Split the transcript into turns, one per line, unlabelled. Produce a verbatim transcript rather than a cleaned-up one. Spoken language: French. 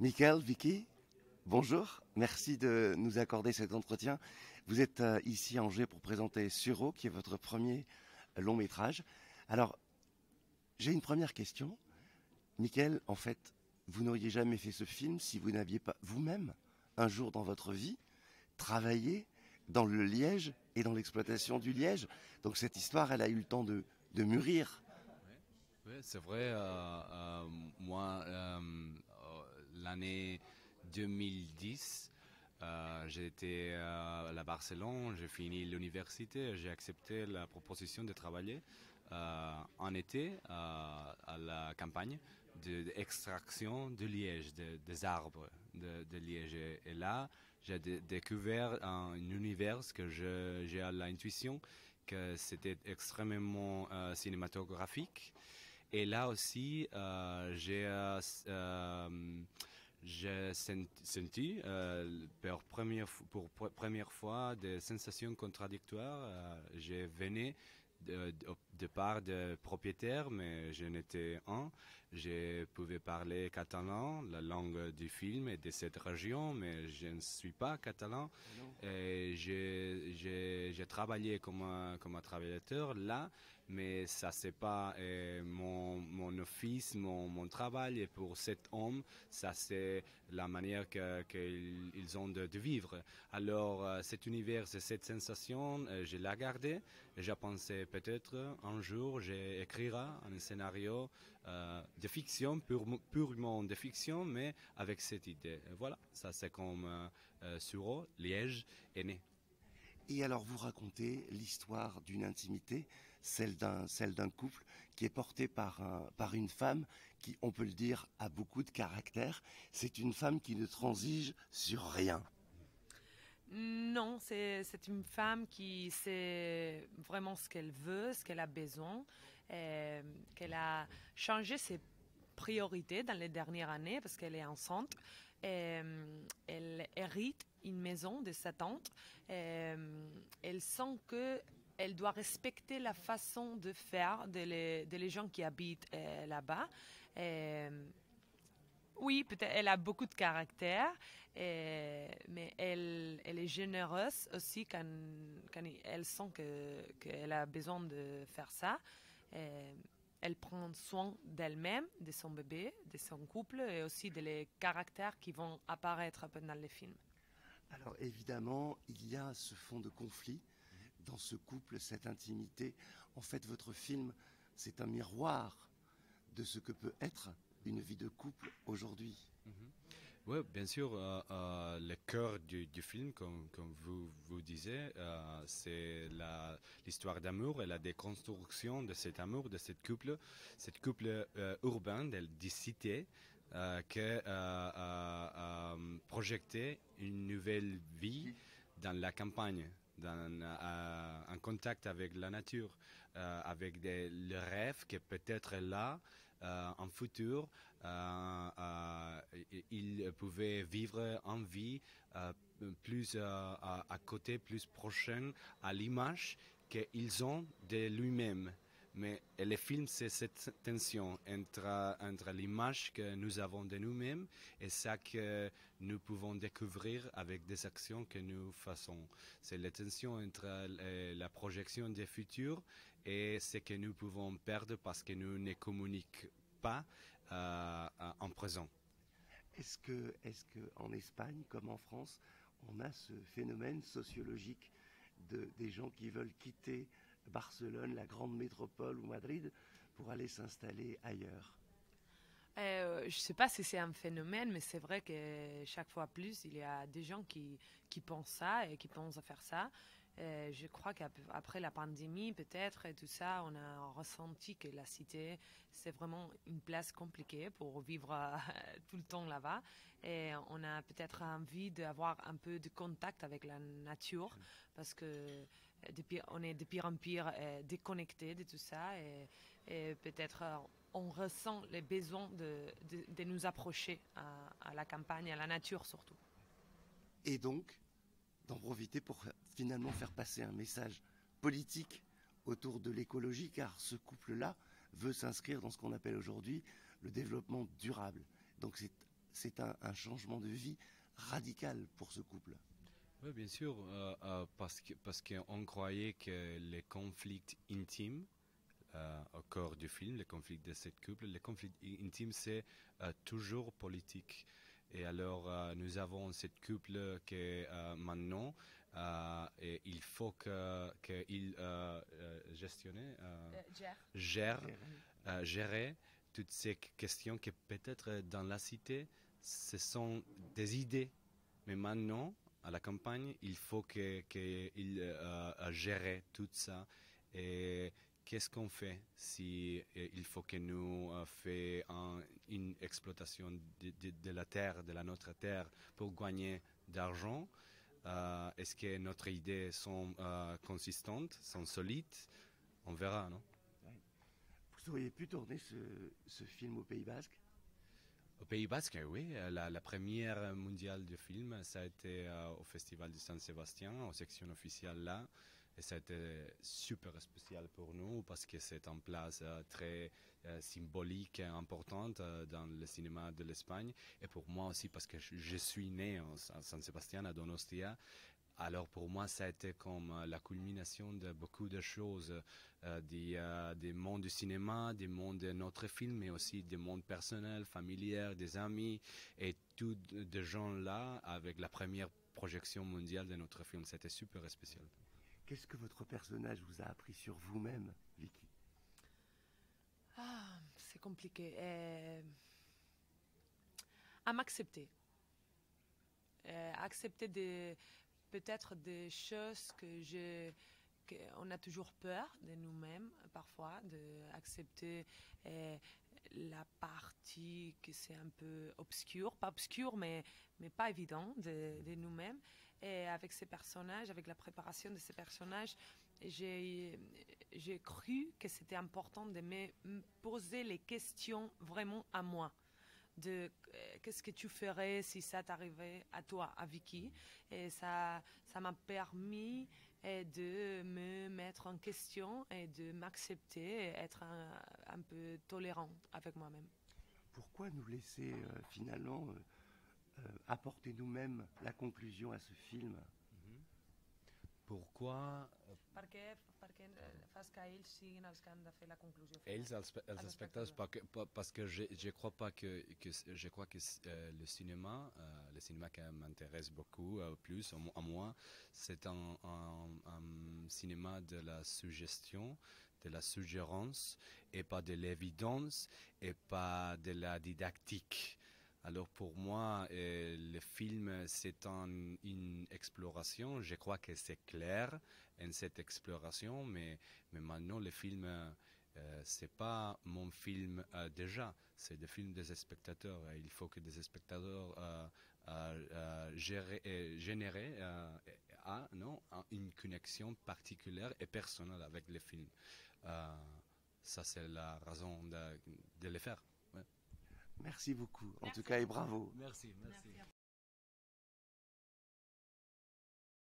Michael, Vicky, bonjour. Merci de nous accorder cet entretien. Vous êtes euh, ici à Angers pour présenter Suro, qui est votre premier long métrage. Alors, j'ai une première question. Michael, en fait, vous n'auriez jamais fait ce film si vous n'aviez pas vous-même, un jour dans votre vie, travaillé dans le liège et dans l'exploitation du liège. Donc cette histoire, elle a eu le temps de, de mûrir.
Oui, c'est vrai. Euh, euh, moi, euh, euh, l'année deux mille dix, euh, j'ai été euh, à Barcelone, j'ai fini l'université, j'ai accepté la proposition de travailler euh, en été euh, à la campagne d'extraction de, de liège, de, des arbres de, de liège. Et, et là, j'ai d- découvert un, univers que je, j'ai l'intuition que c'était extrêmement euh, cinématographique. Et là aussi, euh, j'ai euh, euh, j'ai sen- senti euh, pour, première, f- pour pr- première fois des sensations contradictoires. Euh, j'ai venu de, de, de part de propriétaires, mais je n'étais un. Je pouvais parler catalan, la langue du film et de cette région, mais je ne suis pas catalan.
Non.
Et j'ai j'ai- j'ai travaillé comme un, comme un travailleur là, mais ça c'est pas euh, mon, mon office, mon, mon travail. Et pour cet homme, ça c'est la manière que qu'ils ils ont de, de vivre. Alors euh, cet univers, cette sensation, euh, je l'ai gardé. Je pensais peut-être un jour j'écrirai un scénario euh, de fiction, pure, purement de fiction, mais avec cette idée. Et voilà, ça c'est comme euh, euh, Suro, Liège est né.
Et alors vous racontez l'histoire d'une intimité, celle d'un celle d'un couple qui est porté par un, par une femme qui, on peut le dire, a beaucoup de caractère. C'est une femme qui ne transige sur rien.
Non, c'est c'est une femme qui sait vraiment ce qu'elle veut, ce qu'elle a besoin, euh, qu'elle a changé ses priorités dans les dernières années parce qu'elle est enceinte. Euh, elle hérite une maison de sa tante. Euh, elle sent que elle doit respecter la façon de faire de les, de les gens qui habitent euh, là-bas. Euh, oui, peut-être elle a beaucoup de caractère, euh, mais elle, elle est généreuse aussi quand, quand elle sent que, qu'elle a besoin de faire ça. Euh, elle prend soin d'elle-même, de son bébé, de son couple et aussi des les caractères qui vont apparaître pendant le film.
Alors évidemment, il y a ce fond de conflit dans ce couple, cette intimité. En fait, votre film, c'est un miroir de ce que peut être une vie de couple aujourd'hui.
Oui, bien sûr, euh, euh, le cœur du, du film, comme, comme vous vous disiez, euh, c'est la, l'histoire d'amour et la déconstruction de cet amour, de cette couple, cette couple euh, urbain, de, de cité, euh, qui euh, a, a projeté une nouvelle vie dans la campagne, dans euh, en contact avec la nature, euh, avec des, le rêve qui peut-être là, euh, en futur, euh, euh, il pouvait vivre en vie euh, plus euh, à, à côté, plus prochaine à l'image qu'ils ont de lui-même. Mais le film, c'est cette tension entre, entre l'image que nous avons de nous-mêmes et ça que nous pouvons découvrir avec des actions que nous faisons. C'est la tension entre euh, la projection des futurs et ce que nous pouvons perdre parce que nous ne communiquons pas euh, en présent.
Est-ce que, est-ce que en Espagne, comme en France, on a ce phénomène sociologique de, des gens qui veulent quitter Barcelone, la grande métropole ou Madrid, pour aller s'installer ailleurs?
Euh, je ne sais pas si c'est un phénomène, mais c'est vrai que chaque fois plus, il y a des gens qui, qui pensent ça et qui pensent à faire ça. Euh, je crois qu'après la pandémie, peut-être, et tout ça, on a ressenti que la cité, c'est vraiment une place compliquée pour vivre euh, tout le temps là-bas. Et on a peut-être envie d'avoir un peu de contact avec la nature parce que euh, depuis, on est de pire en pire euh, déconnecté de tout ça. Et, et peut-être euh, on ressent les besoins de, de, de nous approcher à, à la campagne, à la nature surtout.
Et donc, d'en profiter pour finalement faire passer un message politique autour de l'écologie, car ce couple-là veut s'inscrire dans ce qu'on appelle aujourd'hui le développement durable. Donc c'est c'est un, un changement de vie radical pour ce couple.
Oui, bien sûr, euh, euh, parce que parce qu'on croyait que les conflits intimes euh, au cœur du film, les conflits de cette couple, les conflits intimes, c'est euh, toujours politique. Et alors, euh, nous avons cette couple qui euh, maintenant, euh, et il faut que qu'il euh, euh, gestionne, euh,
Euh, gère.
gère, euh, gérer toutes ces questions qui peut-être dans la cité, ce sont des idées, mais maintenant, à la campagne, il faut qu'il que euh, gère tout ça. Et qu'est-ce qu'on fait si euh, il faut que nous euh, fassions une exploitation de, de, de la terre, de la notre terre, pour gagner d'argent? Euh, est-ce que notre idées sont euh, consistantes, sont solides? On verra, non?
Vous auriez pu tourner ce, ce film au Pays Basque?
Au Pays Basque, oui. La, la première mondiale du film, ça a été euh, au Festival de Saint-Sébastien, en section officielle là. Et ça a été super spécial pour nous parce que c'est une place euh, très euh, symbolique et importante euh, dans le cinéma de l'Espagne. Et pour moi aussi parce que je, je suis né en, à Saint-Sébastien, à Donostia. Alors pour moi, ça a été comme la culmination de beaucoup de choses, euh, des, euh, des mondes du cinéma, des mondes de notre film, mais aussi des mondes personnels, familiers, des amis, et tous des gens là avec la première projection mondiale de notre film. C'était super spécial.
Qu'est-ce que votre personnage vous a appris sur vous-même, Vicky?
Ah, c'est compliqué. Euh, à m'accepter. Euh, accepter des, peut-être des choses que je... On a toujours peur de nous-mêmes, parfois, d'accepter euh, la partie que c'est un peu obscure, pas obscure, mais, mais pas évident de, de nous-mêmes. Et avec ces personnages, avec la préparation de ces personnages, j'ai, j'ai cru que c'était important de me poser les questions vraiment à moi. De euh, qu'est-ce que tu ferais si ça t'arrivait à toi, à Vicky. Et ça, ça m'a permis euh, de me mettre en question et de m'accepter, et être un, un peu tolérant avec moi-même.
Pourquoi nous laisser euh, finalement euh, euh, apporter nous-mêmes la conclusion à ce film?
Pourquoi
Per què, per què fas que ells siguin els que han de fer la conclusió final?
Ells, els, els espectadors, parce que, parce que je, je crois pas que, que je crois que euh, le cinéma, euh, le cinéma qui m'intéresse beaucoup, euh, plus à moi, c'est un, un, un cinéma de la suggestion, de la suggérance, et pas de l'évidence, et pas de la didactique. Alors pour moi, euh, le film, c'est un, une exploration. Je crois que c'est clair en cette exploration, mais, mais maintenant le film, euh, c'est pas mon film euh, déjà, c'est le film des spectateurs. Il faut que des spectateurs euh, euh, euh, gérer, euh, générer euh, à, non, une connexion particulière et personnelle avec le film. Euh, ça, c'est la raison de, de le faire.
Merci beaucoup, en
Merci.
tout cas, et bravo.
Merci, merci.
Merci.